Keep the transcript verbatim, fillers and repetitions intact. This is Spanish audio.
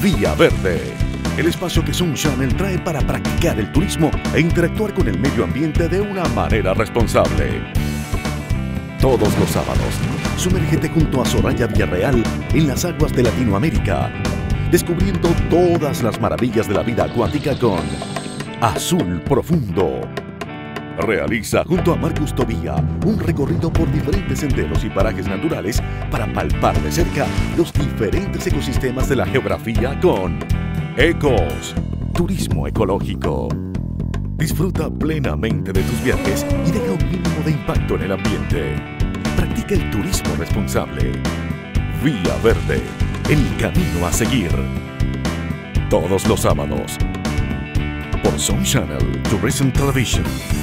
Vía Verde, el espacio que Sun Channel trae para practicar el turismo e interactuar con el medio ambiente de una manera responsable. Todos los sábados, sumérgete junto a Soraya Villarreal en las aguas de Latinoamérica, descubriendo todas las maravillas de la vida acuática con Azul Profundo. Realiza junto a Marcus Tobía un recorrido por diferentes senderos y parajes naturales para palpar de cerca los diferentes ecosistemas de la geografía con Ecos, Turismo Ecológico. Disfruta plenamente de tus viajes y deja un mínimo de impacto en el ambiente. Practica el turismo responsable. Vía Verde, el camino a seguir. Todos los sábados por Sun Channel Tourism Television.